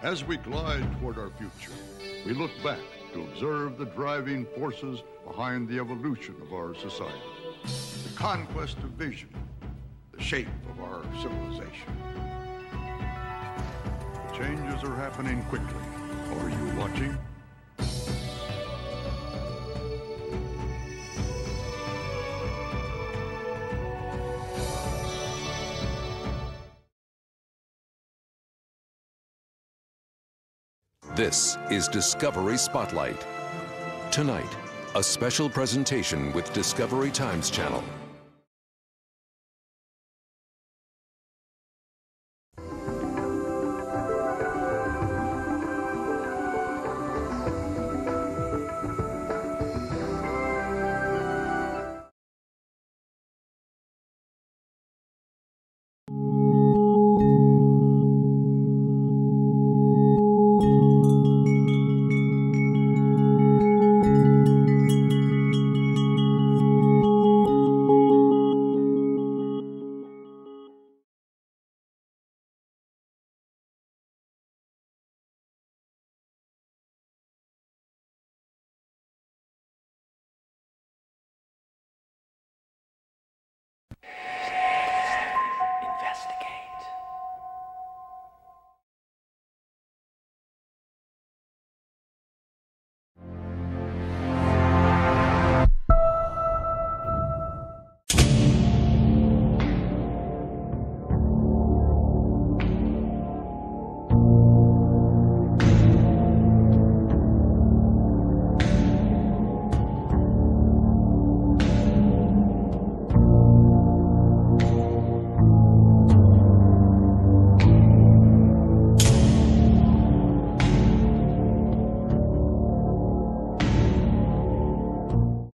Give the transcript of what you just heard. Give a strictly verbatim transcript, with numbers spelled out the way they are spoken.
As we glide toward our future, we look back to observe the driving forces behind the evolution of our society, the conquest of vision, the shape of our civilization. The changes are happening quickly. Are you watching? This is Discovery Spotlight. Tonight, a special presentation with Discovery Times Channel.